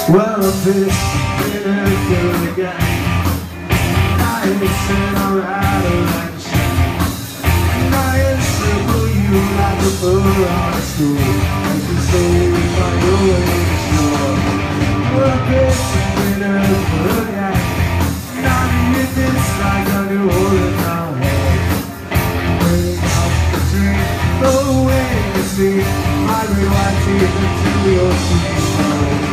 Well, I'm feeling again. I ain't saying alright or like a shit. And I ain't circle you like a bird on a stool. I can say my way to shore. Well, I'm feeling again. Now you this like a new order now. Bring out the dream, the way to see. I rewind teeth into your sleep.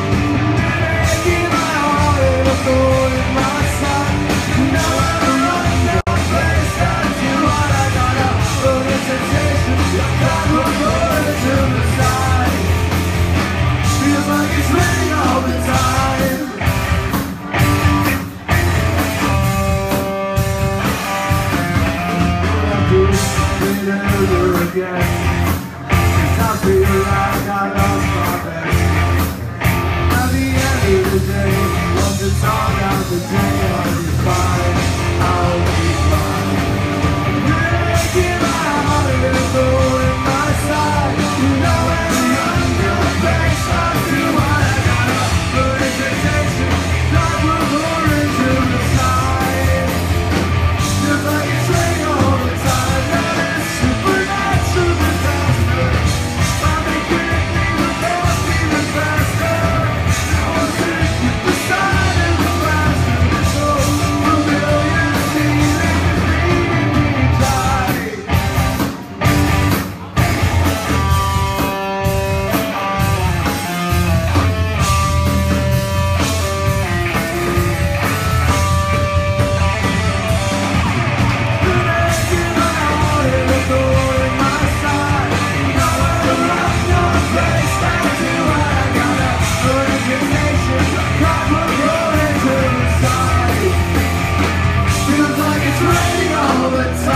It's raining all the time.